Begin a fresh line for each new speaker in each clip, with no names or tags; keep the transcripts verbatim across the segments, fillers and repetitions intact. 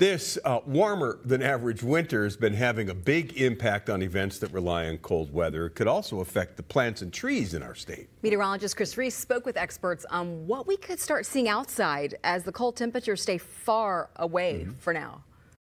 This uh, warmer than average winter has been having a big impact on events that rely on cold weather. It could also affect the plants and trees in our state.
Meteorologist Chris Reese spoke with experts on what we could start seeing outside as the cold temperatures stay far away mm-hmm. for now.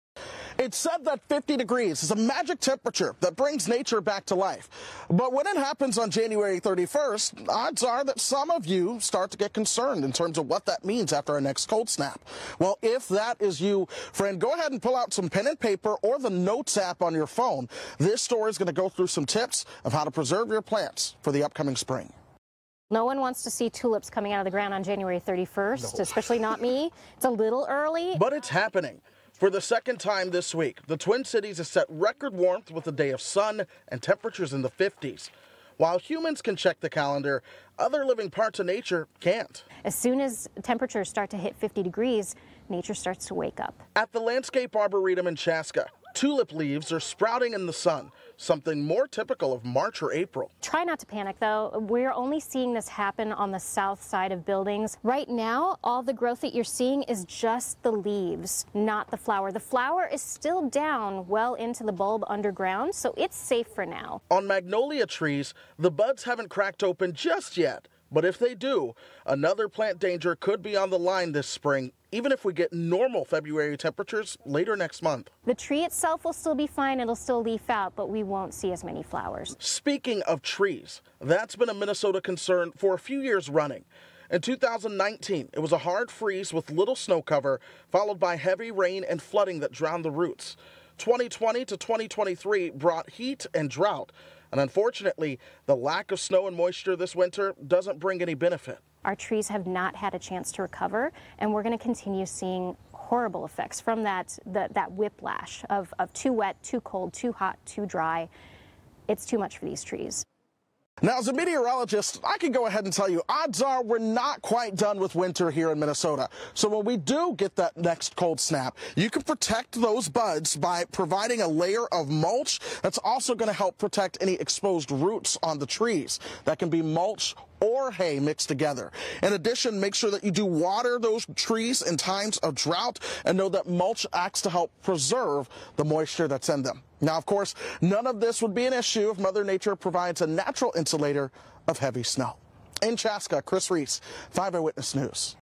It's said that fifty degrees is a magic temperature that brings nature back to life. But when it happens on January thirty-first, odds are that some of you start to get concerned in terms of what that means after our next cold snap. Well, if that is you, friend, go ahead and pull out some pen and paper or the Notes app on your phone. This story is going to go through some tips of how to preserve your plants for the upcoming spring.
No one wants to see tulips coming out of the ground on January thirty-first, no. Especially not me. It's a little early.
But it's happening. For the second time this week, the Twin Cities has set record warmth with a day of sun and temperatures in the fifties. While humans can check the calendar, other living parts of nature can't.
As soon as temperatures start to hit fifty degrees, nature starts to wake up.
At the Landscape Arboretum in Chaska, tulip leaves are sprouting in the sun, something more typical of March or April.
Try not to panic, though. We're only seeing this happen on the south side of buildings. Right now, all the growth that you're seeing is just the leaves, not the flower. The flower is still down well into the bulb underground, so it's safe for now.
On magnolia trees, the buds haven't cracked open just yet. But if they do, another plant danger could be on the line this spring, even if we get normal February temperatures later next month.
The tree itself will still be fine, it'll still leaf out, but we won't see as many flowers.
Speaking of trees, that's been a Minnesota concern for a few years running. In two thousand nineteen, it was a hard freeze with little snow cover, followed by heavy rain and flooding that drowned the roots. twenty twenty to twenty twenty-three brought heat and drought. And unfortunately, the lack of snow and moisture this winter doesn't bring any benefit.
Our trees have not had a chance to recover, and we're going to continue seeing horrible effects from that, the, that whiplash of, of too wet, too cold, too hot, too dry. It's too much for these trees.
Now, as a meteorologist, I can go ahead and tell you, odds are we're not quite done with winter here in Minnesota. So when we do get that next cold snap, you can protect those buds by providing a layer of mulch. That's also going to help protect any exposed roots on the trees. That can be mulch or hay mixed together. In addition, make sure that you do water those trees in times of drought and know that mulch acts to help preserve the moisture that's in them. Now, of course, none of this would be an issue if Mother Nature provides a natural insulator of heavy snow. In Chaska, Chris Reese, five Eyewitness News.